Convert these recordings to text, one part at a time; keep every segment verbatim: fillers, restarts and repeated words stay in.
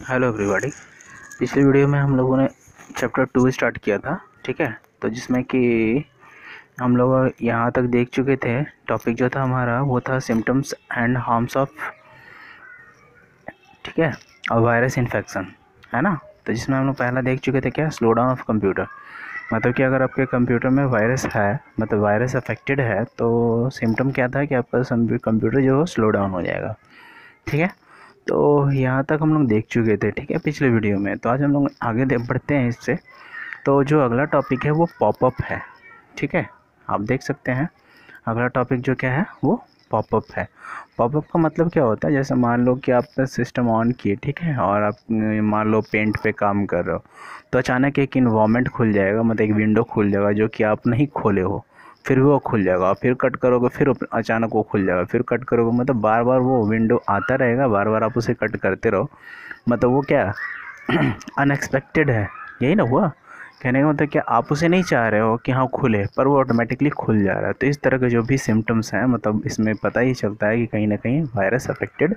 Hello everybody. पिछले video में हम लोगों ने चैप्टर टू स्टार्ट किया था, ठीक है। तो जिसमें कि हम लोग यहाँ तक देख चुके थे। टॉपिक जो था हमारा वो था सिम्टम्स एंड हार्म्स ऑफ, ठीक है, और वायरस इन्फेक्शन, है ना। तो जिसमें हम लोग पहला देख चुके थे क्या, स्लो डाउन ऑफ कंप्यूटर। मतलब कि अगर आपके कंप्यूटर में वायरस है, मतलब वायरस अफेक्टेड है, तो सिम्टम क्या था कि आपका कंप्यूटर जो स्लो डाउन हो जाएगा, ठीक है। तो यहाँ तक हम लोग देख चुके थे, ठीक है, पिछले वीडियो में। तो आज हम लोग आगे बढ़ते हैं इससे। तो जो अगला टॉपिक है वो पॉपअप है, ठीक है। आप देख सकते हैं अगला टॉपिक जो क्या है वो पॉपअप है। पॉपअप का मतलब क्या होता है, जैसे मान लो कि आपने सिस्टम ऑन किए, ठीक है, और आप मान लो पेंट पे काम कर रहे हो, तो अचानक एक इन्वायरमेंट खुल जाएगा, मतलब एक विंडो खुल जाएगा जो कि आप नहीं खोले हो, फिर वो खुल जाएगा, फिर कट करोगे फिर अचानक वो खुल जाएगा, फिर कट करोगे, मतलब बार बार वो विंडो आता रहेगा, बार बार आप उसे कट करते रहो। मतलब वो क्या अनएक्सपेक्टेड है, यही ना हुआ। कहने का मतलब क्या, आप उसे नहीं चाह रहे हो कि हाँ खुले, पर वो ऑटोमेटिकली खुल जा रहा है। तो इस तरह के जो भी सिम्टम्स हैं, मतलब इसमें पता ही चलता है कि कहीं ना कहीं वायरस अफेक्टेड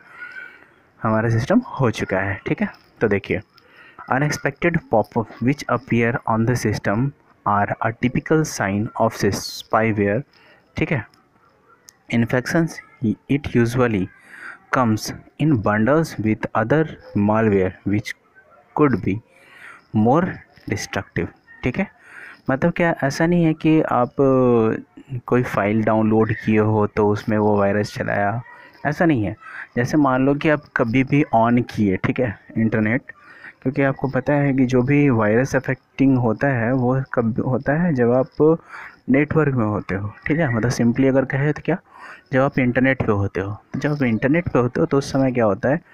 हमारा सिस्टम हो चुका है, ठीक है। तो देखिए, unexpected popup which appear on the system are a typical sign of spyware, ठीक है। Infections, it usually comes in bundles with other malware which could be more destructive, ठीक है। मतलब क्या, ऐसा नहीं है कि आप अ, कोई फ़ाइल डाउनलोड किए हो तो उसमें वो वायरस चलाया, ऐसा नहीं है। जैसे मान लो कि आप कभी भी ऑन किए, ठीक है, इंटरनेट, क्योंकि आपको पता है कि जो भी वायरस अफेक्टिंग होता है वो कब होता है, जब आप नेटवर्क में होते हो, ठीक है। मतलब सिंपली अगर कहे तो क्या, जब आप इंटरनेट पे होते हो। तो जब आप इंटरनेट पे होते हो तो उस समय क्या होता है,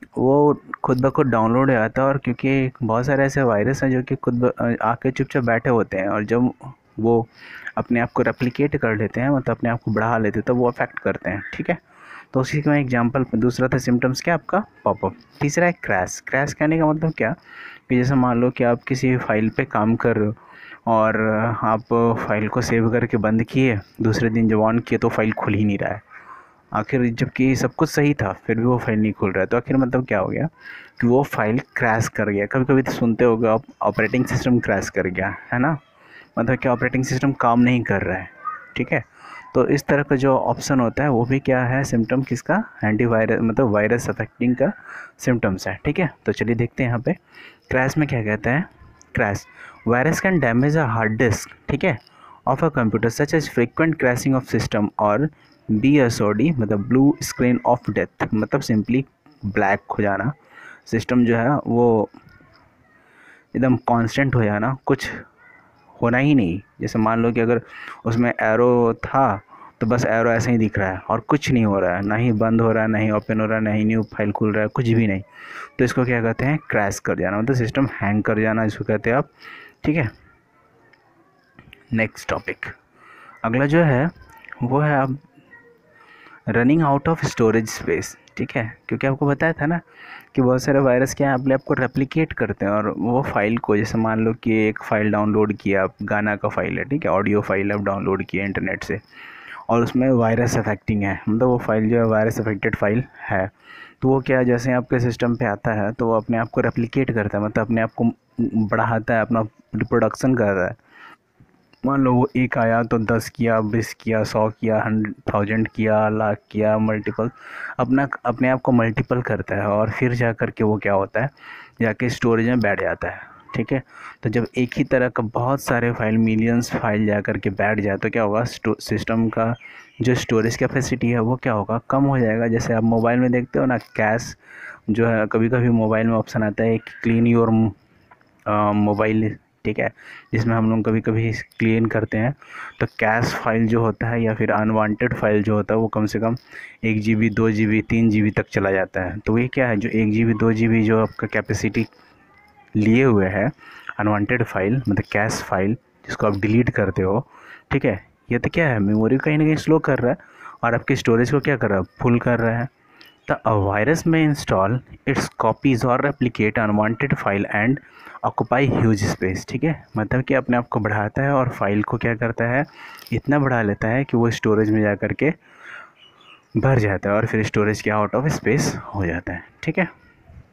वो खुद ब खुद डाउनलोड हो जाता है। और क्योंकि बहुत सारे ऐसे वायरस हैं जो कि खुद ब आके चुपचाप बैठे होते हैं, और जब वो अपने आप को रेप्लिकेट कर लेते हैं, मतलब अपने आप को बढ़ा लेते हैं, तो वो अफेक्ट करते हैं, ठीक है। तो उसी का एग्जांपल, दूसरा था सिम्टम्स क्या आपका पॉपअप। तीसरा है क्रैश। क्रैश कहने का मतलब क्या, कि जैसे मान लो कि आप किसी फाइल पे काम कर रहे हो और आप फाइल को सेव करके बंद किए, दूसरे दिन जब ऑन किए तो फाइल खुल ही नहीं रहा है। आखिर जबकि सब कुछ सही था फिर भी वो फाइल नहीं खुल रहा है। तो आखिर मतलब क्या हो गया कि वो फाइल क्रैश कर गया। कभी कभी तो सुनते होगे आप, ऑपरेटिंग सिस्टम क्रैश कर गया, है ना। मतलब कि ऑपरेटिंग सिस्टम काम नहीं कर रहा है, ठीक है। तो इस तरह का जो ऑप्शन होता है वो भी क्या है, सिम्टम किसका, एंटीवायरस, मतलब वायरस अफेक्टिंग का सिम्टम्स है, ठीक है। तो चलिए देखते हैं यहाँ पे क्रैश में क्या कहता है। Crash, virus can damage a hard disk, ठीक है, of a computer such as frequent crashing of system और बी एस ओ डी, मतलब ब्लू स्क्रीन ऑफ डेथ, मतलब सिंपली ब्लैक हो जाना, सिस्टम जो है वो एकदम कांस्टेंट हो जाना, कुछ होना ही नहीं। जैसे मान लो कि अगर उसमें एरो था तो बस एरो ऐसे ही दिख रहा है और कुछ नहीं हो रहा है, ना ही बंद हो रहा है, ना ही ओपन हो रहा है, ना ही न्यू फाइल खुल रहा है, कुछ भी नहीं। तो इसको क्या कहते हैं, क्रैश कर जाना, मतलब सिस्टम हैंग कर जाना, इसको कहते हैं आप, ठीक है। नेक्स्ट टॉपिक अगला जो है वो है अब running out of storage space, ठीक है। क्योंकि आपको बताया था ना कि बहुत सारे वायरस क्या है, अपने आप को रेप्लिकेट करते हैं, और वो फाइल को, जैसे मान लो कि एक फ़ाइल डाउनलोड किया आप, गाना का फाइल है, ठीक है, ऑडियो फाइल आप डाउनलोड किया इंटरनेट से, और उसमें वायरस अफेक्टिंग है, मतलब वो फाइल जो है वायरस अफेक्टेड फाइल है। तो वो क्या, जैसे आपके सिस्टम पे आता है तो वो अपने आप को रेप्लिकेट करता है, मतलब अपने आप को बढ़ाता है, अपना रिप्रोडक्शन कर रहा है। मान लो वो एक आया तो दस किया, बीस किया, सौ किया, हंड्रेड थाउजेंड किया, लाख किया, मल्टीपल अपना अपने आप को मल्टीपल करता है, और फिर जा कर के वो क्या होता है, जाके स्टोरेज में बैठ जाता है, ठीक है। तो जब एक ही तरह का बहुत सारे फाइल, मिलियंस फाइल जा कर के बैठ जाए तो क्या होगा, सिस्टम का जो स्टोरेज कैपेसिटी है वो क्या होगा, कम हो जाएगा। जैसे आप मोबाइल में देखते हो ना, कैश जो है, कभी कभी मोबाइल में ऑप्शन आता है क्लीन योर मोबाइल, ठीक है, जिसमें हम लोग कभी कभी क्लीन करते हैं, तो कैश फाइल जो होता है या फिर अनवांटेड फाइल जो होता है वो कम से कम एक जी बी, दो जी बी, तीन जी बी तक चला जाता है। तो ये क्या है, जो एक जी बी, दो जी बी जो आपका कैपेसिटी लिए हुए है अनवांटेड फाइल, मतलब कैश फाइल जिसको आप डिलीट करते हो, ठीक है, ये तो क्या है, मेमोरी कहीं ना कहीं स्लो कर रहा है और आपकी स्टोरेज को क्या कर रहा है, फुल कर रहा है। The a virus may install its copies or replicate unwanted file and occupy huge space, ठीक है। मतलब कि अपने आप को बढ़ाता है और फाइल को क्या करता है, इतना बढ़ा लेता है कि वो स्टोरेज में जा कर के भर जाता है, और फिर स्टोरेज क्या आउट ऑफ स्पेस हो जाता है, ठीक है।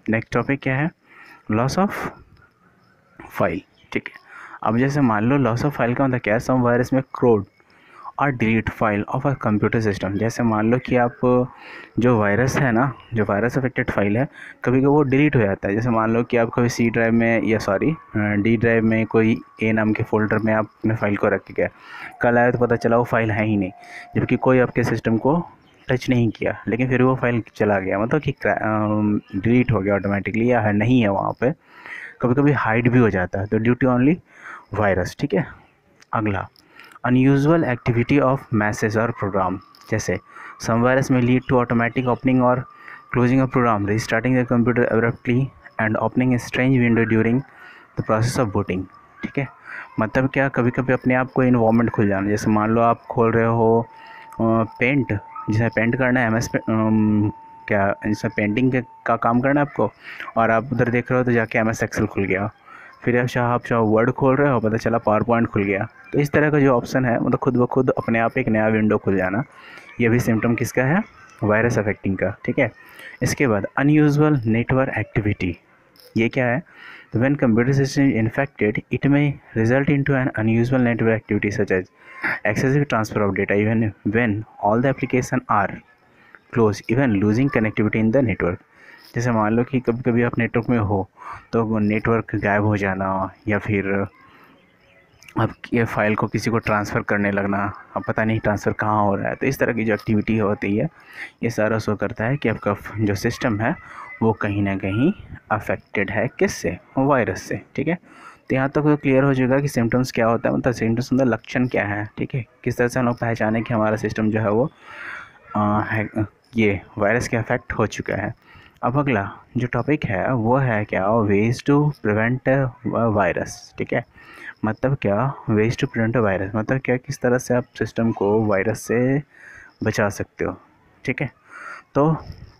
नेक्स्ट टॉपिक क्या है, लॉस ऑफ फाइल। ठीक है, अब जैसे मान लो लॉस ऑफ फाइल का मतलब क्या है, सम वायरस में क्रोड और delete file of a computer system. जैसे मान लो कि आप जो वायरस है ना, जो वायरस अफेक्टेड फाइल है, कभी कभी वो डिलीट हो जाता है। जैसे मान लो कि आप कभी सी ड्राइव में या सॉरी डी ड्राइव में कोई ए नाम के फोल्डर में आप अपने फाइल को रख के गए, कल आया तो पता चला वो फाइल है ही नहीं, जबकि कोई आपके सिस्टम को टच नहीं किया, लेकिन फिर वो फाइल चला गया, मतलब कि डिलीट हो गया ऑटोमेटिकली या नहीं है वहाँ पे। कभी कभी हाइड भी हो जाता है, तो ड्यू टू ओनली वायरस। ठीक है, अगला अनयूजुअल एक्टिविटी ऑफ मैसेज और प्रोग्राम। जैसे some virus may lead to automatic opening और closing a program, restarting the computer abruptly and opening a strange window during the process of booting. ठीक है, मतलब क्या, कभी कभी अपने आप को इन्वायरमेंट खुल जाना। जैसे मान लो आप खोल रहे हो पेंट, जिसे पेंट करना है एम एस क्या, जिसमें पेंटिंग के का काम करना है आपको, और आप उधर देख रहे हो तो जाके एम एस एक्सेल खुल गया, फिर आप चाह आप चाह वर्ड खोल रहे हो, पता चला पावर पॉइंट खुल गया। तो इस तरह का जो ऑप्शन है, मतलब खुद ब खुद अपने आप एक नया विंडो खुल जाना, ये भी सिम्टम किसका है, वायरस अफेक्टिंग का। ठीक है, इसके बाद अनयूजुअल नेटवर्क एक्टिविटी, ये क्या है, when computer system infected it may result into an unusual network activity such as excessive transfer of data even when all the application are close, even losing connectivity in the network. जैसे मान लो कि कभी कभी आप network में हो तो network गायब हो जाना, या फिर अब ये फाइल को किसी को ट्रांसफ़र करने लगना, अब पता नहीं ट्रांसफ़र कहाँ हो रहा है। तो इस तरह की जो एक्टिविटी होती है, ये सारा शो करता है कि आपका जो सिस्टम है वो कहीं ना कहीं अफेक्टेड है, किससे, वायरस से। ठीक है, तो यहाँ तक तो क्लियर हो जाएगा कि सिम्टम्स क्या होता है, मतलब सिम्टम्स मतलब लक्षण क्या है। ठीक है, किस तरह से हम लोग पहचाने कि हमारा सिस्टम जो है वो आ, है, ये वायरस के अफेक्ट हो चुका है। अब अगला जो टॉपिक है वो है क्या, वेज टू प्रिवेंट वायरस। ठीक है, मतलब क्या, वेज टू प्रिवेंट वायरस, मतलब क्या, किस तरह से आप सिस्टम को वायरस से बचा सकते हो। ठीक है, तो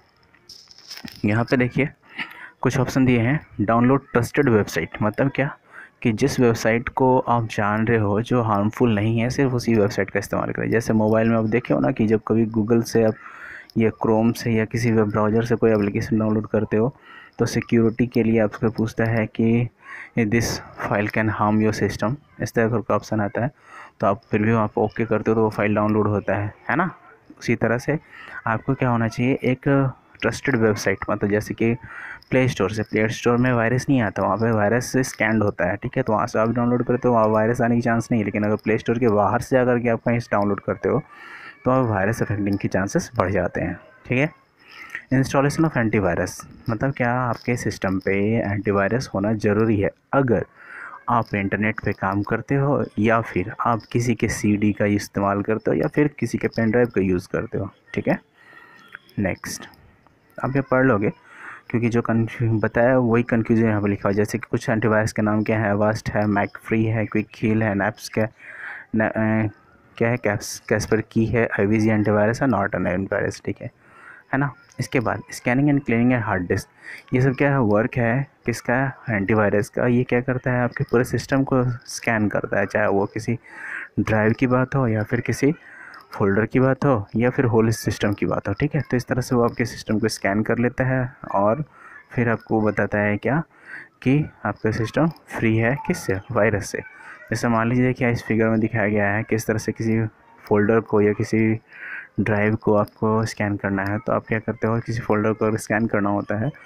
यहाँ पे देखिए कुछ ऑप्शन दिए हैं। डाउनलोड ट्रस्टेड वेबसाइट, मतलब क्या कि जिस वेबसाइट को आप जान रहे हो जो हार्मफुल नहीं है, सिर्फ उसी वेबसाइट का इस्तेमाल करें। जैसे मोबाइल में आप देखे हो ना कि जब कभी गूगल से आप या क्रोम से या किसी वेब ब्राउज़र से कोई एप्लीकेशन डाउनलोड करते हो, तो सिक्योरिटी के लिए आपसे पूछता है कि this file can harm your system, इस तरह का ऑप्शन आता है। तो आप फिर भी आप ओके करते हो तो वो फाइल डाउनलोड होता है है ना। उसी तरह से आपको क्या होना चाहिए, एक ट्रस्टेड वेबसाइट, मतलब जैसे कि प्ले स्टोर से, प्ले स्टोर में वायरस नहीं आता, वहाँ पे वायरस स्कैंड होता है। ठीक है, तो वहाँ से आप डाउनलोड करते हो, वहाँ वायरस आने की चांस नहीं है। लेकिन अगर प्ले स्टोर के बाहर से जाकर के आप कहीं से डाउनलोड करते हो तो आप वायरस अफेक्टिंग की चांसेस बढ़ जाते हैं। ठीक है, इंस्टॉलेशन ऑफ एंटीवायरस, मतलब क्या, आपके सिस्टम पे एंटीवायरस होना ज़रूरी है अगर आप इंटरनेट पे काम करते हो, या फिर आप किसी के सीडी का इस्तेमाल करते हो, या फिर किसी के पेन ड्राइव का यूज़ करते हो। ठीक है, नेक्स्ट आप ये पढ़ लोगे क्योंकि जो कन्फ्यू बताया वही कन्फ्यूजन यहाँ पर लिखा हुआ। जैसे कि कुछ एंटीवायरस के नाम क्या है, वास्ट है, मैक फ्री है, क्विक हील है, नैप्स क्या न, क्या है, कैप्स कैस्पर की है, आईवीजी एंटीवायरस है, नॉर्टन एंटीवायरस। ठीक है है ना। इसके बाद scanning and cleaning and hard disk, ये सब क्या है, वर्क है किसका, एंटीवायरस का। ये क्या करता है, आपके पूरे सिस्टम को स्कैन करता है, चाहे वो किसी ड्राइव की बात हो, या फिर किसी फोल्डर की बात हो, या फिर होल सिस्टम की बात हो। ठीक है, तो इस तरह से वो आपके सिस्टम को स्कैन कर लेता है और फिर आपको बताता है क्या, कि आपका सिस्टम फ्री है किससे, वायरस से। जैसे मान लीजिए क्या इस फिगर में दिखाया गया है, किस तरह से किसी फोल्डर को या किसी ड्राइव को आपको स्कैन करना है। तो आप क्या करते हो, किसी फोल्डर को स्कैन करना होता है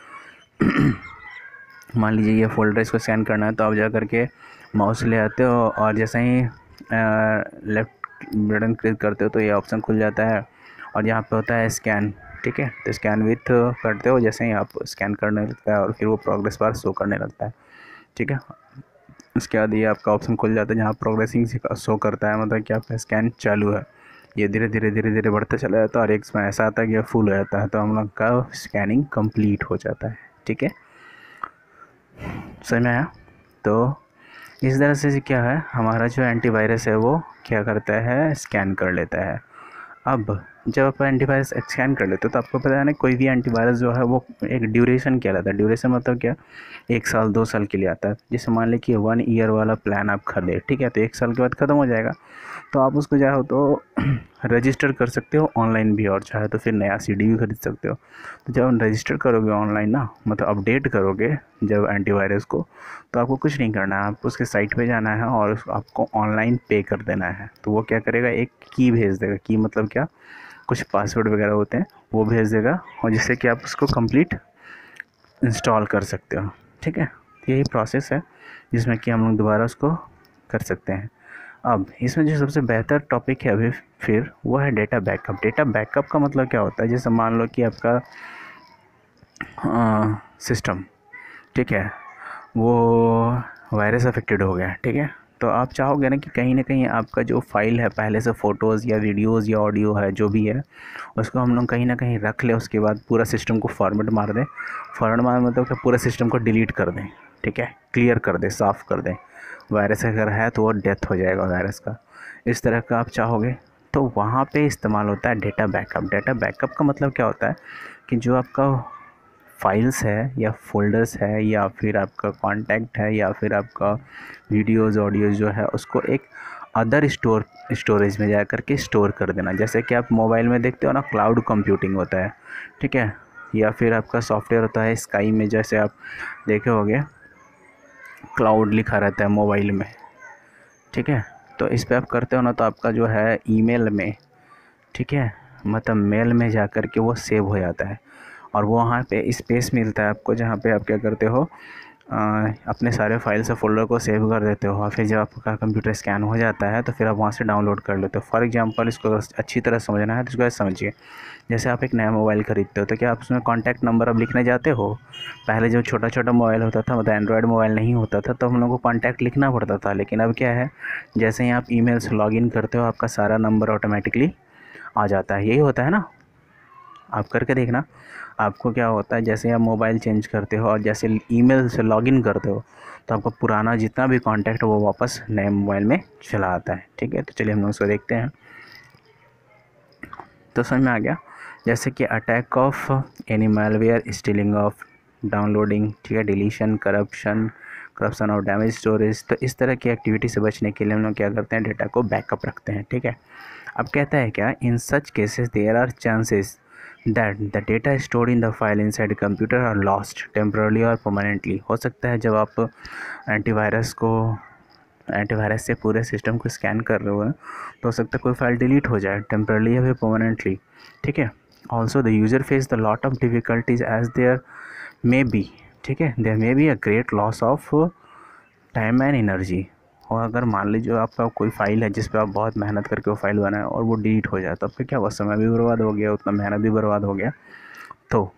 मान लीजिए ये फोल्डर, इसको स्कैन करना है, तो आप जा करके माउस ले आते हो और जैसे ही लेफ़्ट बटन क्लिक करते हो तो ये ऑप्शन खुल जाता है और यहाँ पे होता है स्कैन। ठीक है, तो स्कैन विथ करते हो, जैसे ही आप स्कैन करने लगता है और फिर वो प्रोग्रेस बार शो करने लगता है। ठीक है, उसके बाद ये आपका ऑप्शन खुल जाता है जहाँ प्रोग्रेसिंग शो करता है, मतलब कि आपका स्कैन चालू है। ये धीरे धीरे धीरे धीरे बढ़ता चला जाता है और एक समय ऐसा आता है कि ये फुल हो जाता है, तो हम लोग का स्कैनिंग कंप्लीट हो जाता है। ठीक है, समझ में आया। तो इस तरह से क्या है, हमारा जो एंटीवायरस है वो क्या करता है, स्कैन कर लेता है। अब जब आप एंटीवायरस स्कैन कर लेते हो तो आपको पता है ना, कोई भी एंटीवायरस जो है वो एक ड्यूरेशन क्या रहता है। ड्यूरेशन मतलब क्या, एक साल दो साल के लिए आता है। जैसे मान लें कि वन ईयर वाला प्लान आप खरीदे, ठीक है, तो एक साल के बाद ख़त्म हो जाएगा, तो आप उसको चाहो तो रजिस्टर कर सकते हो ऑनलाइन भी, और चाहे तो फिर नया सीडी भी खरीद सकते हो। तो जब रजिस्टर करोगे ऑनलाइन ना, मतलब अपडेट करोगे जब एंटीवायरस को, तो आपको कुछ नहीं करना है, आपको उसके साइट पे जाना है और आपको ऑनलाइन पे कर देना है। तो वो क्या करेगा, एक की भेज देगा। की मतलब क्या, कुछ पासवर्ड वगैरह होते हैं वो भेज देगा, और जिससे कि आप उसको कंप्लीट इंस्टॉल कर सकते हो। ठीक है, यही प्रोसेस है जिसमें कि हम लोग दोबारा उसको कर सकते हैं। अब इसमें जो सबसे बेहतर टॉपिक है अभी फिर वो है डेटा बैकअप। डेटा बैकअप का मतलब क्या होता है, जैसे मान लो कि आपका सिस्टम, ठीक है, वो वायरस अफेक्टेड हो गया, ठीक है, तो आप चाहोगे ना कि कहीं ना कहीं आपका जो फाइल है पहले से फ़ोटोज़ या वीडियोज़ या ऑडियो है जो भी है, उसको हम लोग कहीं ना कहीं रख लें, उसके बाद पूरा सिस्टम को फॉर्मेट मार दें। फॉर्मेट मार मतलब कि पूरा सिस्टम को डिलीट कर दें, ठीक है, क्लियर कर दें, साफ़ कर दें। वायरस अगर है तो वो डेथ हो जाएगा वायरस का, इस तरह का आप चाहोगे तो वहाँ पे इस्तेमाल होता है डेटा बैकअप। डेटा बैकअप का मतलब क्या होता है कि जो आपका फाइल्स है या फोल्डर्स है या फिर आपका कॉन्टैक्ट है या फिर आपका वीडियोज़ ऑडियोज़ जो है, उसको एक अदर स्टोर स्टोरेज में जा कर के स्टोर कर देना। जैसे कि आप मोबाइल में देखते हो ना, क्लाउड कंप्यूटिंग होता है, ठीक है, या फिर आपका सॉफ्टवेयर होता है स्काई में, जैसे आप देखे होंगे क्लाउड लिखा रहता है मोबाइल में, ठीक है, तो इस पर आप करते हो ना, तो आपका जो है ईमेल में, ठीक है, मतलब मेल में जा कर के वो सेव हो जाता है, और वो वहाँ पे स्पेस मिलता है आपको, जहाँ पे आप क्या करते हो, आ, अपने सारे फाइल्स और फोल्डर को सेव कर देते हो, और फिर जब आपका कंप्यूटर स्कैन हो जाता है तो फिर आप वहाँ से डाउनलोड कर लेते हो। फॉर एग्जांपल, इसको अगर अच्छी तरह समझना है तो इसको ऐसे समझिए, जैसे आप एक नया मोबाइल ख़रीदते हो तो क्या आप उसमें कॉन्टैक्ट नंबर अब लिखने जाते हो। पहले जो छोटा छोटा मोबाइल होता था, मतलब एंड्रॉयड मोबाइल नहीं होता था, तो हम लोग को कॉन्टैक्ट लिखना पड़ता था। लेकिन अब क्या है, जैसे ही आप ईमेल से लॉगिन करते हो आपका सारा नंबर ऑटोमेटिकली आ जाता है। यही होता है ना, आप करके देखना, आपको क्या होता है, जैसे आप मोबाइल चेंज करते हो और जैसे ईमेल से लॉगिन करते हो तो आपका पुराना जितना भी कांटेक्ट है वो वापस नए मोबाइल में चला आता है। ठीक है, तो चलिए हम लोग इसको देखते हैं। तो समझ में आ गया, जैसे कि attack of any malware, stealing of, downloading, ठीक है, डिलीशन, करप्शन करप्शन और डैमेज स्टोरेज। तो इस तरह की एक्टिविटी से बचने के लिए हम लोग क्या करते हैं, डेटा को बैकअप रखते हैं। ठीक है, अब कहता है क्या, in such cases there are chances that the data stored in the file inside a computer are lost temporarily or permanently। हो सकता है जब आप एंटीवायरस को एंटीवायरस से पूरे सिस्टम को स्कैन कर रहे हो तो हो सकता है कोई फाइल डिलीट हो जाए टेम्परली या फिर परमानेंटली। ठीक है, also the user face the lot of difficulties as there may be, ठीक है, there may be a great loss of time and energy. और अगर मान लीजिए आपका कोई फाइल है जिस पर आप बहुत मेहनत करके वो फाइल बनाए और वो डिलीट हो जाए तो फिर क्या हुआ, समय भी बर्बाद हो गया, उतना मेहनत भी बर्बाद हो गया। तो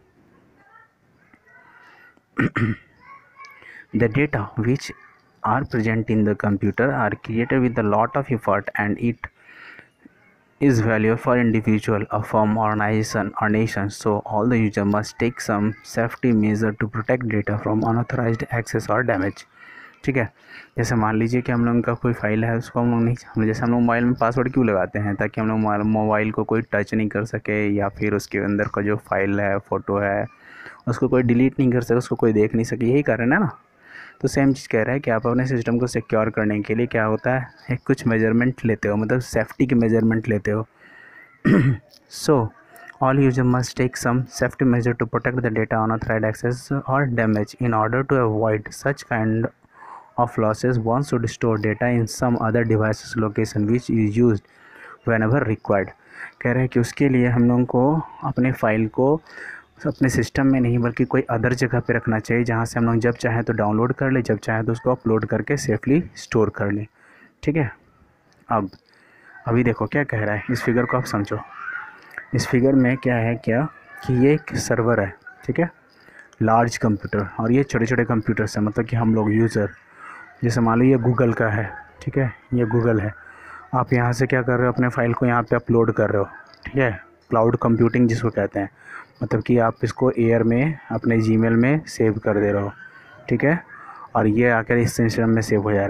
the data which are present in the computer are created with a lot of effort and it is valuable for individual, a firm, organization or nation. So all the user must take some safety measure to protect data from unauthorized access or damage। ठीक है, जैसे मान लीजिए कि हम लोग का कोई फाइल है, उसको हम लोग नहीं, हम जैसे हम लोग मोबाइल में पासवर्ड क्यों लगाते हैं, ताकि हम लोग मोबाइल को कोई टच नहीं कर सके, या फिर उसके अंदर का जो फाइल है, फ़ोटो है, उसको कोई डिलीट नहीं कर सके, उसको कोई देख नहीं सके, यही कारण है ना। तो सेम चीज़ कह रहा है कि आप अपने सिस्टम को सिक्योर करने के लिए क्या होता है, एक कुछ मेजरमेंट लेते हो, मतलब सेफ्टी के मेजरमेंट लेते हो। सो all user must take some safety measure to protect the data unauthorized access or damage in order to avoid such kind of losses. One should store data in some other devices location which is used whenever required। कह रहे हैं कि उसके लिए हम लोगों को अपने फाइल को अपने सिस्टम में नहीं बल्कि कोई अदर जगह पे रखना चाहिए, जहाँ से हम लोग जब चाहें तो डाउनलोड कर ले, जब चाहें तो उसको अपलोड करके सेफली स्टोर कर लें। ठीक है, अब अभी देखो क्या कह रहा है, इस फिगर को आप समझो। इस फिगर में क्या है, क्या कि ये एक सर्वर है, ठीक है, लार्ज कंप्यूटर, और ये छोटे छोटे कंप्यूटर्स हैं, मतलब कि हम लोग यूज़र, जैसे मान लो ये गूगल का है, ठीक है, ये गूगल है, आप यहाँ से क्या कर रहे हो, अपने फाइल को यहाँ पे अपलोड कर रहे हो। ठीक है, क्लाउड कंप्यूटिंग जिसको कहते हैं, मतलब कि आप इसको एयर में अपने जीमेल में सेव कर दे रहे हो। ठीक है, और ये आकर इस सिस्टम में सेव हो जा रहा है।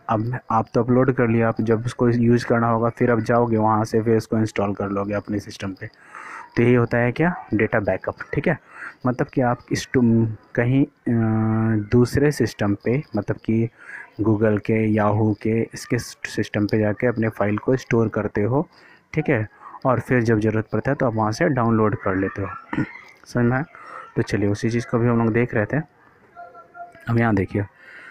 अब आप तो अपलोड कर लिया, आप जब उसको यूज़ करना होगा फिर आप जाओगे वहाँ से फिर इसको इंस्टॉल कर लोगे अपने सिस्टम पे। तो यही होता है क्या, डेटा बैकअप। ठीक है, मतलब कि आप इस कहीं दूसरे सिस्टम पे, मतलब कि गूगल के, याहू के, इसके सिस्टम पे जाके अपने फ़ाइल को स्टोर करते हो। ठीक है, और फिर जब ज़रूरत पड़ता है तो आप वहाँ से डाउनलोड कर लेते हो। समझ में? तो चलिए उसी चीज़ को भी हम लोग देख रहे थे। अब यहाँ देखिए,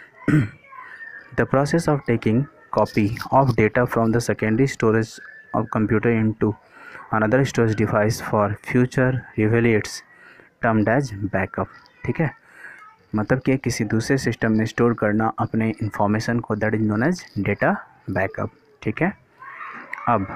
the process of taking copy of data from the secondary storage of computer into another storage device for future reliance termed as backup. ठीक है, मतलब कि किसी दूसरे सिस्टम में स्टोर करना अपने इंफॉर्मेशन को, that is known as data backup. ठीक है, अब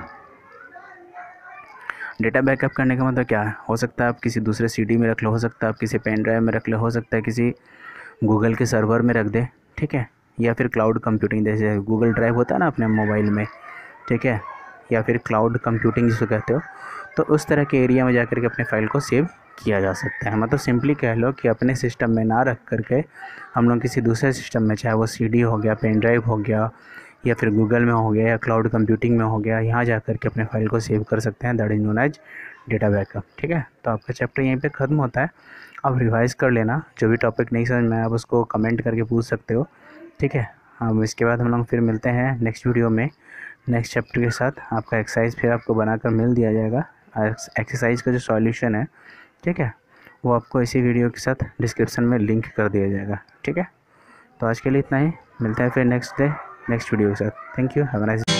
डेटा बैकअप करने का मतलब क्या है, हो सकता है आप किसी दूसरे सीडी में रख लो, हो सकता है आप किसी पेन ड्राइव में रख लो, हो सकता है किसी गूगल के सर्वर में रख दे। ठीक है, या फिर क्लाउड कंप्यूटिंग, जैसे गूगल ड्राइव होता है ना अपने मोबाइल में। ठीक है, या फिर क्लाउड कंप्यूटिंग जिसको कहते हो, तो उस तरह के एरिया में जाकर के अपने फ़ाइल को सेव किया जा सकता है। मतलब सिंपली कह लो कि अपने सिस्टम में ना रख करके हम लोग किसी दूसरे सिस्टम में, चाहे वो सीडी हो गया, पेन ड्राइव हो गया, या फिर गूगल में हो गया, या क्लाउड कंप्यूटिंग में हो गया, यहाँ जा कर के अपने फ़ाइल को सेव कर सकते हैं। That is known as data backup. ठीक है, तो आपका चैप्टर यहीं पे ख़त्म होता है। आप रिवाइज़ कर लेना, जो भी टॉपिक नहीं समझ में आया आप उसको कमेंट करके पूछ सकते हो। ठीक है, अब इसके बाद हम लोग फिर मिलते हैं नेक्स्ट वीडियो में नेक्स्ट चैप्टर के साथ। आपका एक्सरसाइज फिर आपको बनाकर मिल दिया जाएगा। एक्सरसाइज का जो सॉल्यूशन है, ठीक है, वो आपको इसी वीडियो के साथ डिस्क्रिप्शन में लिंक कर दिया जाएगा। ठीक है, तो आज के लिए इतना ही, मिलते हैं फिर नेक्स्ट डे नेक्स्ट वीडियो के साथ। Thank you, have a nice day.